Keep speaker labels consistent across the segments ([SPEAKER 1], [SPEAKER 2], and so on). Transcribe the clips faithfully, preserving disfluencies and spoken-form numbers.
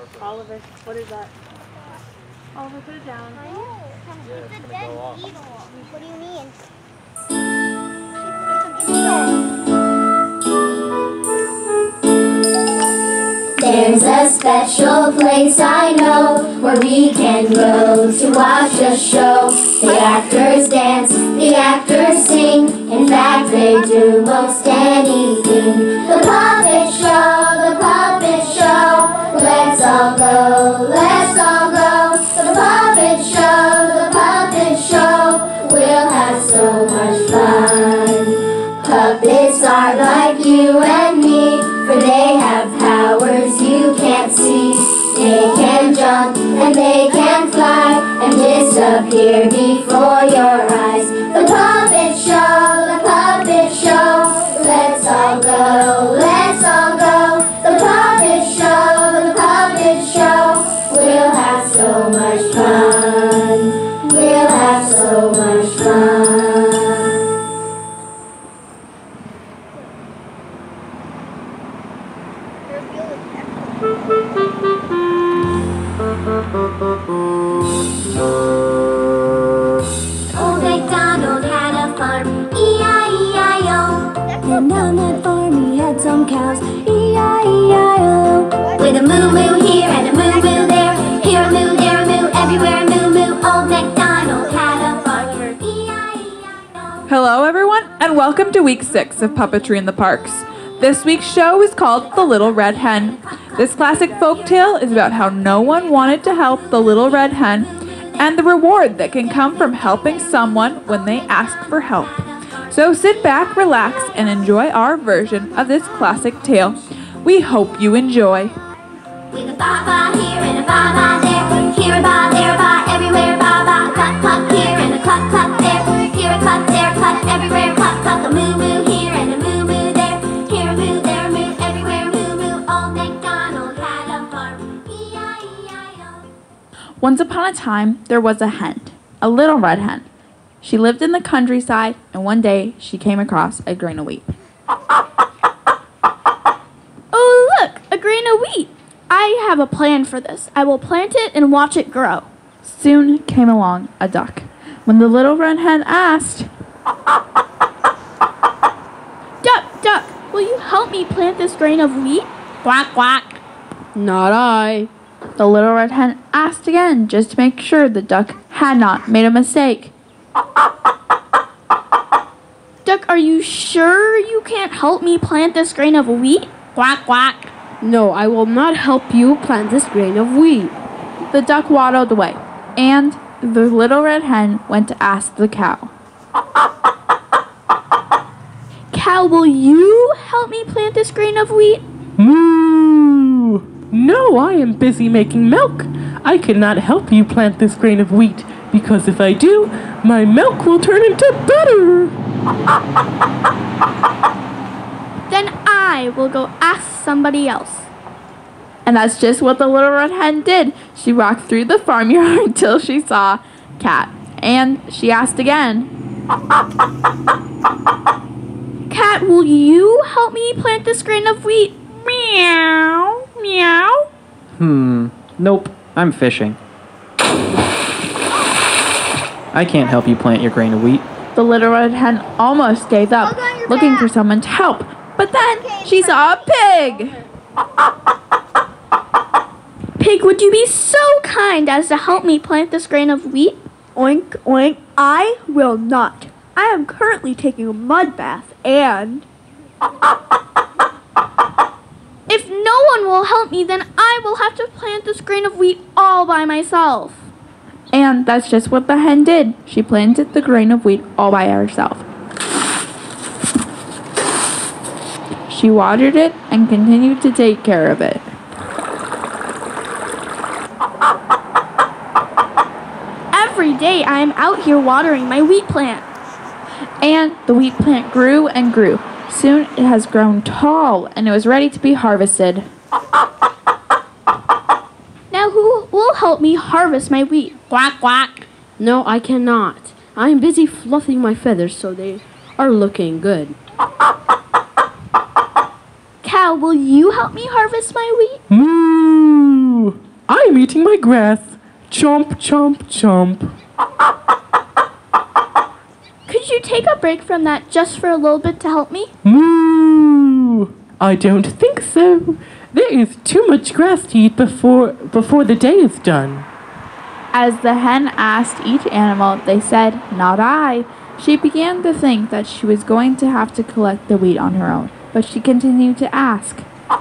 [SPEAKER 1] Oliver, what is that? Oliver, put it down.
[SPEAKER 2] It's a dead beetle. What do you mean?
[SPEAKER 3] There's a special place I know where we can go to watch a show. The actors dance, the actors sing. In fact, they do most anything. The puppet show, the puppet show. Let's all go, let's all go. The puppet show, the puppet show. We'll have so much fun. Puppets are like you and me, for they have powers you can't see. They can jump and they can fly and disappear before your eyes. The puppet show, the puppet show. Let's all go, let's all go. The puppet show, the puppet show. We'll have so much fun. We'll have so much fun. Old MacDonald had a farm, E I E I O. And on that farm he had some cows, E I E I O. With a moo moo here and a moo moo there, here a moo, there a moo, everywhere a moo moo. Old MacDonald had a farm, E I E I O.
[SPEAKER 4] Hello everyone, and welcome to week six of Puppetry in the Parks. This week's show is called The Little Red Hen. This classic folktale is about how no one wanted to help the little red hen and the reward that can come from helping someone when they ask for help. So sit back, relax, and enjoy our version of this classic tale. We hope you enjoy.
[SPEAKER 3] With a ba-ba here and a ba-ba there, here a ba, there a ba, everywhere ba-ba, cluck cluck here and a cluck cluck there, here a cluck, there a cluck, everywhere cluck cluck, a moo moo here and a moo moo there, here a moo, there a moo, everywhere moo moo. Old MacDonald had a farm, E I E I O.
[SPEAKER 4] Once upon a time, there was a hen, a little red hen. She lived in the countryside, and one day she came across a grain of wheat.
[SPEAKER 1] Oh, look, a grain of wheat. I have a plan for this. I will plant it and watch it grow.
[SPEAKER 4] Soon came along a duck. When the little red hen asked,
[SPEAKER 1] Duck, duck, will you help me plant this grain of wheat? Quack, quack.
[SPEAKER 5] Not I.
[SPEAKER 4] the little red hen asked again, just to make sure the duck had not made a mistake.
[SPEAKER 1] Duck, are you sure you can't help me plant this grain of wheat? Quack, quack.
[SPEAKER 5] No, I will not help you plant this grain of wheat.
[SPEAKER 4] The duck waddled away, and the little red hen went to ask the cow.
[SPEAKER 1] Cow, will you help me plant this grain of wheat?
[SPEAKER 6] Moo! No, I am busy making milk. I cannot help you plant this grain of wheat, because if I do, my milk will turn into butter.
[SPEAKER 1] Then I will go ask somebody else.
[SPEAKER 4] And that's just what the little red hen did. She walked through the farmyard until she saw Cat. And she asked again,
[SPEAKER 1] Cat, will you help me plant this grain of wheat? Meow, meow.
[SPEAKER 7] Hmm, nope, I'm fishing. I can't help you plant your grain of wheat.
[SPEAKER 4] the little red hen almost gave up, looking for someone to help. But then she saw a pig.
[SPEAKER 1] Pig, would you be so kind as to help me plant this grain of wheat?
[SPEAKER 8] Oink, oink. I will not. I am currently taking a mud bath and...
[SPEAKER 1] If no one will help me, then I will have to plant this grain of wheat all by myself.
[SPEAKER 4] And that's just what the hen did. She planted the grain of wheat all by herself. She watered it and continued to take care of it.
[SPEAKER 1] Every day I am out here watering my wheat plant.
[SPEAKER 4] And the wheat plant grew and grew. Soon it has grown tall and it was ready to be harvested.
[SPEAKER 1] Now who will help me harvest my wheat? Quack, quack.
[SPEAKER 5] No, I cannot. I am busy fluffing my feathers so they are looking good.
[SPEAKER 1] Cow, will you help me harvest my wheat?
[SPEAKER 6] Moo! eating my grass. Chomp, chomp, chomp.
[SPEAKER 1] Could you take a break from that just for a little bit to help me?
[SPEAKER 6] Moo! I don't think so. There is too much grass to eat before before the day is done.
[SPEAKER 4] As the hen asked each animal, they said, "Not I." She began to think that she was going to have to collect the wheat on her own, but she continued to ask.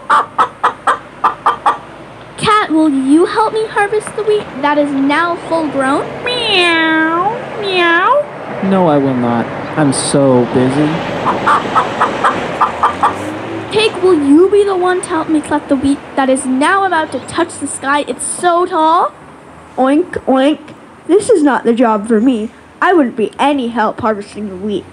[SPEAKER 1] Cat, will you help me harvest the wheat that is now full grown? Meow, meow.
[SPEAKER 7] No, I will not. I'm so busy.
[SPEAKER 1] Pig, will you be the one to help me collect the wheat that is now about to touch the sky? It's so tall.
[SPEAKER 8] Oink, oink. This is not the job for me. I wouldn't be any help harvesting the wheat.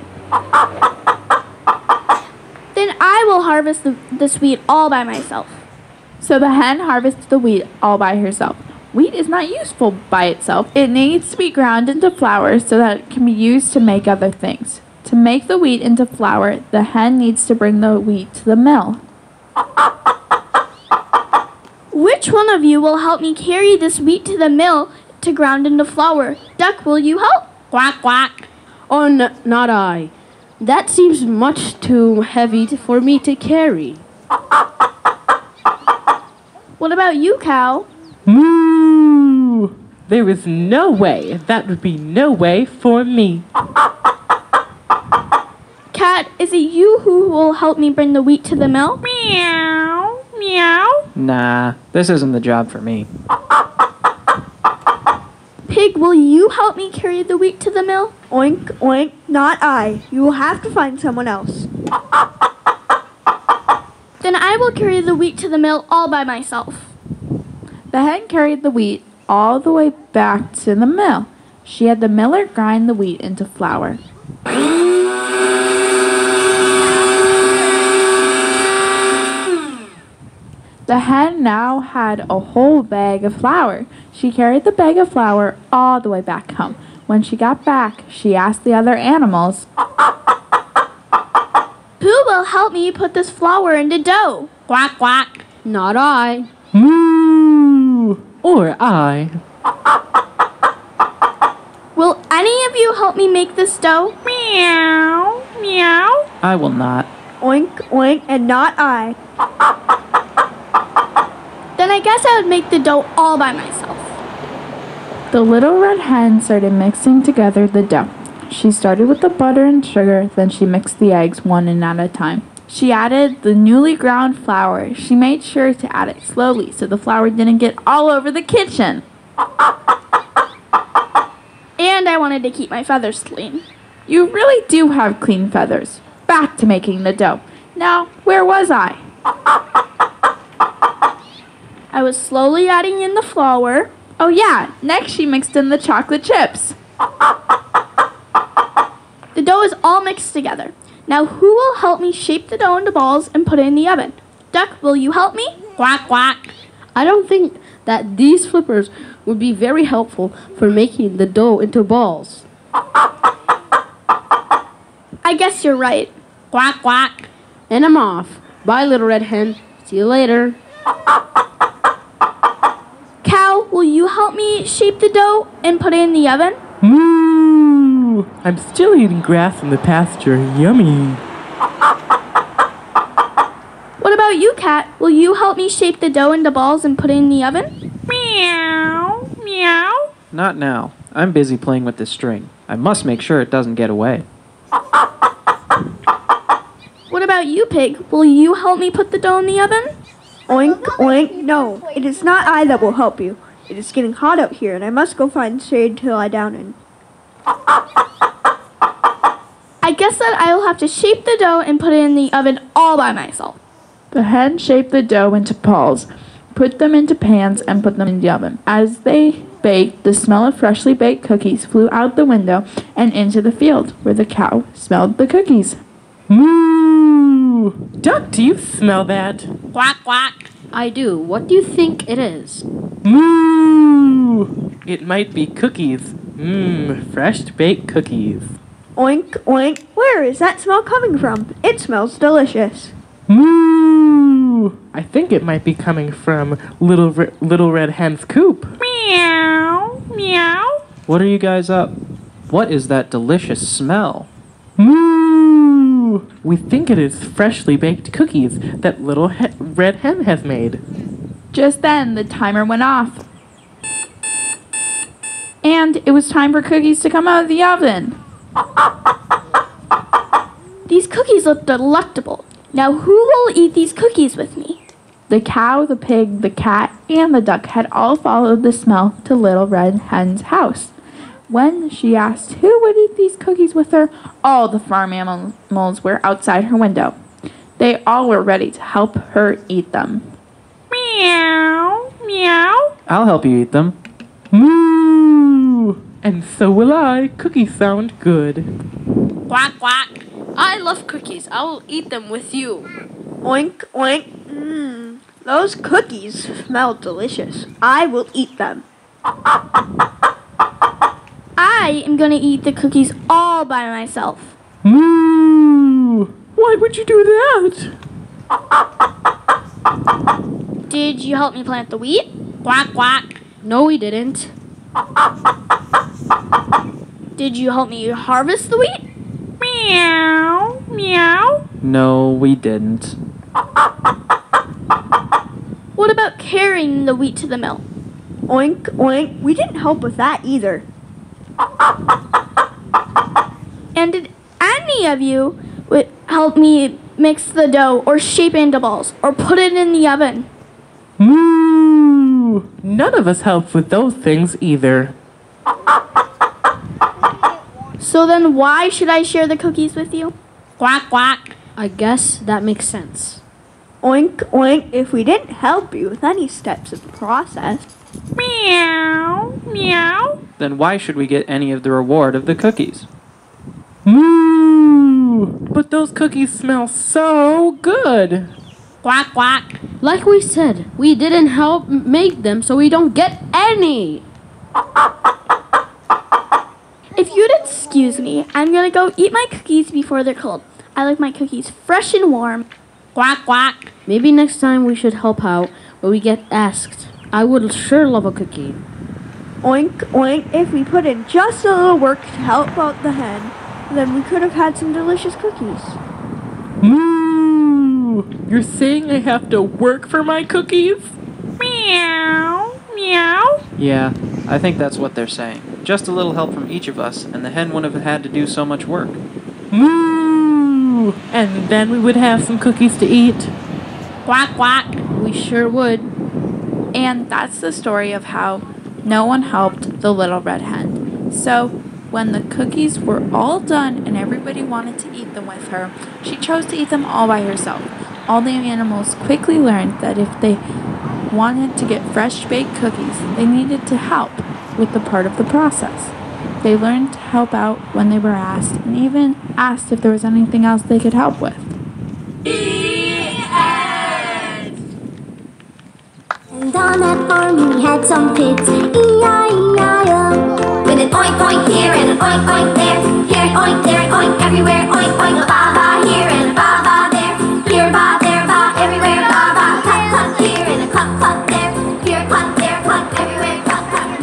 [SPEAKER 1] Then I will harvest the, this wheat all by myself.
[SPEAKER 4] So the hen harvests the wheat all by herself. Wheat is not useful by itself. It needs to be ground into flour so that it can be used to make other things. To make the wheat into flour, the hen needs to bring the wheat to the mill.
[SPEAKER 1] Which one of you will help me carry this wheat to the mill to ground into flour? Duck, will you help?
[SPEAKER 5] Quack, quack. Oh, n- not I. That seems much too heavy to, for me to carry.
[SPEAKER 1] What about you, cow?
[SPEAKER 6] Moo! There is no way. That would be no way for me.
[SPEAKER 1] Cat, is it you who will help me bring the wheat to the mill? Meow, meow.
[SPEAKER 7] Nah, this isn't the job for me.
[SPEAKER 1] Pig, will you help me carry the wheat to the mill?
[SPEAKER 8] Oink, oink. Not I. You will have to find someone else.
[SPEAKER 1] Then I will carry the wheat to the mill all by myself.
[SPEAKER 4] The hen carried the wheat all the way back to the mill. She had the miller grind the wheat into flour. The hen now had a whole bag of flour. She carried the bag of flour all the way back home. When she got back, she asked the other animals,
[SPEAKER 1] Who will help me put this flour into dough?
[SPEAKER 5] Quack, quack. Not I.
[SPEAKER 6] Moo! Or I.
[SPEAKER 1] Will any of you help me make this dough? Meow, meow.
[SPEAKER 7] I will not.
[SPEAKER 8] Oink, oink. And not I.
[SPEAKER 1] Then I guess I would make the dough all by myself.
[SPEAKER 4] The little red hen started mixing together the dough. She started with the butter and sugar, then she mixed the eggs one in at a time. She added the newly ground flour. She made sure to add it slowly so the flour didn't get all over the kitchen.
[SPEAKER 1] And I wanted to keep my feathers clean.
[SPEAKER 4] You really do have clean feathers. Back to making the dough. Now, where was I?
[SPEAKER 1] I was slowly adding in the flour.
[SPEAKER 4] Oh yeah, next she mixed in the chocolate chips.
[SPEAKER 1] The dough is all mixed together. Now who will help me shape the dough into balls and put it in the oven? Duck, will you help me?
[SPEAKER 5] Quack, quack. I don't think that these flippers would be very helpful for making the dough into balls.
[SPEAKER 1] I guess you're right.
[SPEAKER 5] Quack, quack. And I'm off. Bye, little red hen. See you later.
[SPEAKER 1] Cow, will you help me shape the dough and put it in the oven?
[SPEAKER 6] Moo! I'm still eating grass in the pasture. Yummy.
[SPEAKER 1] What about you, Cat? Will you help me shape the dough into balls and put it in the oven? Meow, meow.
[SPEAKER 7] Not now. I'm busy playing with this string. I must make sure it doesn't get away.
[SPEAKER 1] What about you, Pig? Will you help me put the dough in the oven?
[SPEAKER 8] Oink, oink. No, it is not I that will help you. It is getting hot out here, and I must go find shade to lie down in.
[SPEAKER 1] I guess that I will have to shape the dough and put it in the oven all by myself.
[SPEAKER 4] The hen shaped the dough into balls, put them into pans, and put them in the oven. As they baked, the smell of freshly baked cookies flew out the window and into the field, where the cow smelled the cookies.
[SPEAKER 6] Moo! Duck, do you smell that?
[SPEAKER 5] Quack, quack. I do. What do you think it is?
[SPEAKER 6] Moo! It might be cookies. Mmm, fresh baked cookies.
[SPEAKER 8] Oink, oink. Where is that smell coming from? It smells delicious.
[SPEAKER 6] Moo! I think it might be coming from Little Re- Little Red Hen's coop.
[SPEAKER 1] Meow, meow.
[SPEAKER 7] What are you guys up? What is that delicious smell?
[SPEAKER 6] Moo! We think it is freshly baked cookies that Little he- Red Hen has made.
[SPEAKER 4] Just then, the timer went off. And it was time for cookies to come out of the oven.
[SPEAKER 1] These cookies look delectable. Now who will eat these cookies with me?
[SPEAKER 4] The cow, the pig, the cat, and the duck had all followed the smell to Little Red Hen's house. When she asked who would eat these cookies with her, all the farm animals were outside her window. They all were ready to help her eat them.
[SPEAKER 1] Meow, meow.
[SPEAKER 7] I'll help you eat them.
[SPEAKER 6] Moo! And so will I. Cookies sound good.
[SPEAKER 5] Quack, quack. I love cookies. I will eat them with you.
[SPEAKER 8] Oink, oink. Mmm, those cookies smell delicious. I will eat them.
[SPEAKER 1] I am going to eat the cookies all by myself.
[SPEAKER 6] Moo! Why would you do that?
[SPEAKER 1] Did you help me plant the wheat? Quack, quack.
[SPEAKER 5] No, we didn't.
[SPEAKER 1] Did you help me harvest the wheat? Meow, meow.
[SPEAKER 7] No, we didn't.
[SPEAKER 1] What about carrying the wheat to the mill?
[SPEAKER 8] Oink, oink. We didn't help with that either.
[SPEAKER 1] And did any of you would help me mix the dough or shape it into balls or put it in the oven?
[SPEAKER 6] Moo! None of us helped with those things either.
[SPEAKER 1] So then why should I share the cookies with you?
[SPEAKER 5] Quack, quack. I guess that makes sense.
[SPEAKER 8] Oink, oink. If we didn't help you with any steps of the process.
[SPEAKER 1] Meow, meow.
[SPEAKER 7] Then why should we get any of the reward of the cookies?
[SPEAKER 6] Moo! But those cookies smell so good.
[SPEAKER 5] Quack, quack. Like we said, we didn't help m- make them, so we don't get any.
[SPEAKER 1] If you'd excuse me, I'm gonna go eat my cookies before they're cold. I like my cookies fresh and warm.
[SPEAKER 5] Quack, quack. Maybe next time we should help out when we get asked. I would sure love a cookie.
[SPEAKER 8] Oink, oink. If we put in just a little work to help out the hen, then we could have had some delicious cookies.
[SPEAKER 6] Moo! You're saying I have to work for my cookies?
[SPEAKER 1] Meow, meow.
[SPEAKER 7] Yeah, I think that's what they're saying. Just a little help from each of us, and the hen wouldn't have had to do so much work.
[SPEAKER 6] Moo! And then we would have some cookies to eat.
[SPEAKER 5] Quack, quack. We sure would.
[SPEAKER 4] And that's the story of how no one helped the Little Red Hen. So, when the cookies were all done and everybody wanted to eat them with her, she chose to eat them all by herself. All the animals quickly learned that if they wanted to get fresh baked cookies, they needed to help with the part of the process. They learned to help out when they were asked, and even asked if there was anything else they could help with.
[SPEAKER 3] And on that farm he had some pigs, E I E I O. With an oink oink here and an oink oink there, here and oink, there and oink, everywhere, oink oink, a ba ba here and a ba ba there, here ba there ba, everywhere ba ba, cluck cluck here and a cluck cluck there, here cluck there cluck, everywhere cluck cluck.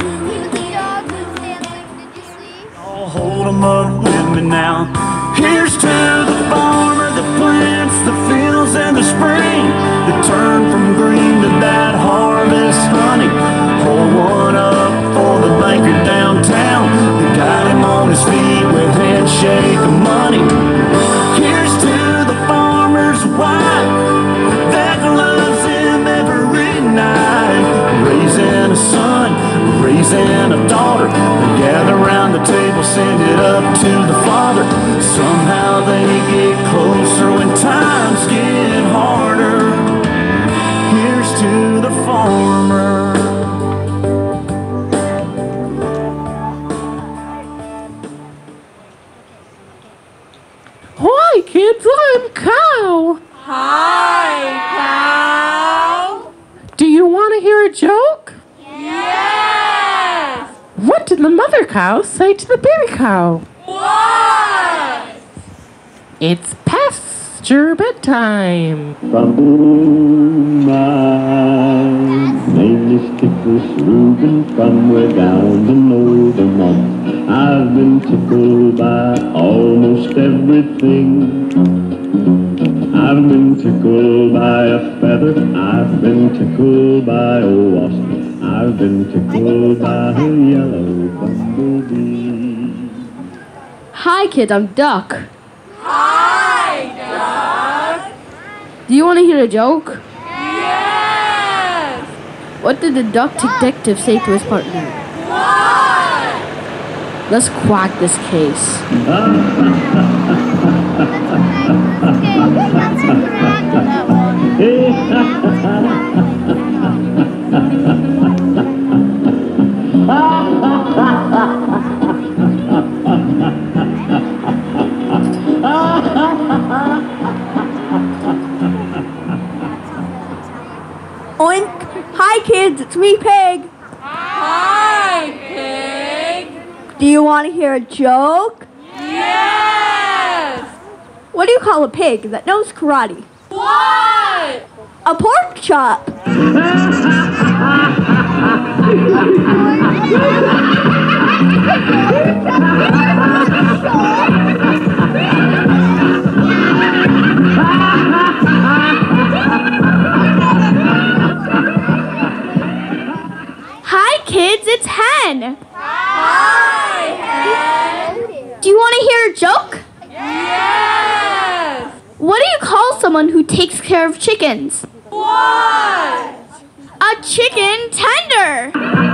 [SPEAKER 9] Oh, hold 'em up with me now. Here's to the farmer that plants the fields in the spring, that turn from green to that harvest honey. Pour one up for the banker downtown that got him on his feet with handshake of money. Here's to the farmer's wife that loves him every night, raising a son, raising a daughter. They gather around the table, send it up to the Father. Somehow they get closer when times get harder. Here's to the farmer.
[SPEAKER 6] Hi, kids, I'm Cow.
[SPEAKER 4] Hi, Cow.
[SPEAKER 6] Do you want to hear a joke?
[SPEAKER 4] Yes.
[SPEAKER 6] What did the mother cow say to the baby cow?
[SPEAKER 4] What?
[SPEAKER 6] It's past It's your bedtime.
[SPEAKER 9] From my name is Ticklish Reuben from way down the northern mont. I've been tickled by almost everything. I've been tickled by a feather. I've been tickled by a wasp. I've been tickled by a yellow bumblebee.
[SPEAKER 5] Hi, kid. I'm Duck.
[SPEAKER 4] Hi, Duck.
[SPEAKER 5] Do you want to hear a joke?
[SPEAKER 4] Yes.
[SPEAKER 5] What did the duck detective say to his partner?
[SPEAKER 4] What?
[SPEAKER 5] Let's quack this case.
[SPEAKER 8] Oink! Hi kids, it's me, Pig.
[SPEAKER 4] Hi, Pig.
[SPEAKER 8] Do you want to hear a joke?
[SPEAKER 4] Yes.
[SPEAKER 8] What do you call a pig that knows karate?
[SPEAKER 4] What?
[SPEAKER 8] A pork chop.
[SPEAKER 1] Hi, kids, it's Hen.
[SPEAKER 4] Hi, Hen.
[SPEAKER 1] Do you want to hear a joke?
[SPEAKER 4] Yes.
[SPEAKER 1] What do you call someone who takes care of chickens?
[SPEAKER 4] What?
[SPEAKER 1] A chicken tender.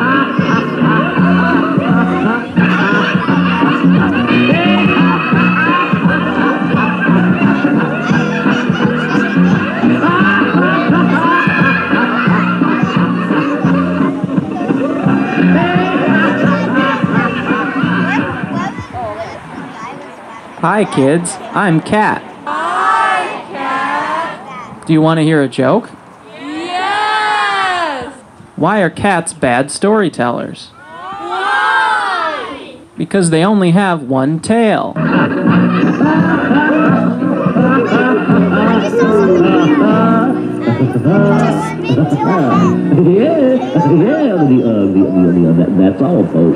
[SPEAKER 7] Hi, kids. I'm Cat.
[SPEAKER 4] Hi, Cat.
[SPEAKER 7] Do you want to hear a joke?
[SPEAKER 4] Yes.
[SPEAKER 7] Why are cats bad storytellers?
[SPEAKER 4] Why?
[SPEAKER 7] Because they only have one tail.
[SPEAKER 9] Yeah, yeah, the, uh, the, the, the, that, that's all, folks.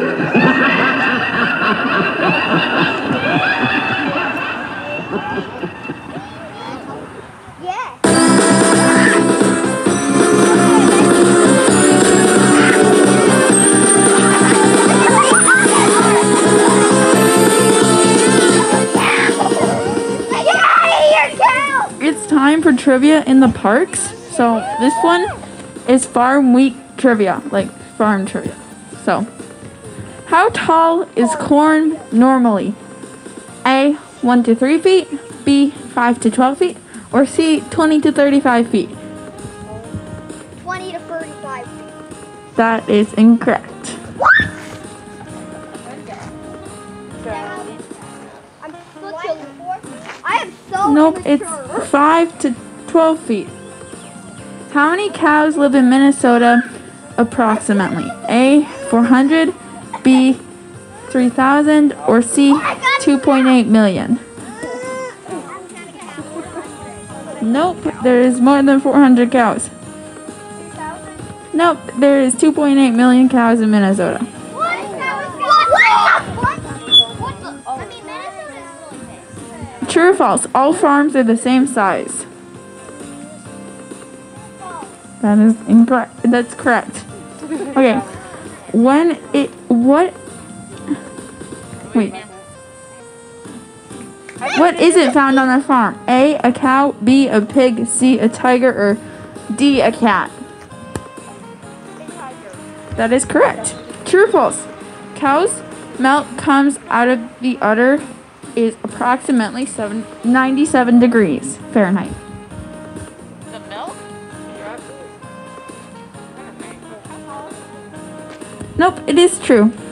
[SPEAKER 1] It's time for trivia in the parks. So this one is farm week trivia, like farm trivia. So, how tall is corn normally? A, one to three feet, B, five to twelve feet, or C, twenty to thirty-five feet?
[SPEAKER 2] twenty to thirty-five feet.
[SPEAKER 1] That is incorrect.
[SPEAKER 2] I'm such a I am so
[SPEAKER 1] Nope,
[SPEAKER 2] immature.
[SPEAKER 1] it's five to twelve feet. How many cows live in Minnesota approximately? A, four hundred, B, three thousand, or C, two point eight million? Nope, there is more than four hundred cows. Nope, there is two point eight million cows in Minnesota.
[SPEAKER 2] What? What? What? What the? I mean, Minnesota is really big.
[SPEAKER 1] True or false? All farms are the same size. That is incorrect. That's correct. Okay. When it what? Wait. What isn't found on a farm? A, a cow, B, a pig, C, a tiger, or D, a cat? That is correct. True or false? Cow's milk comes out of the udder is approximately seven, ninety-seven degrees Fahrenheit.
[SPEAKER 4] The milk?
[SPEAKER 1] Nope, it is true.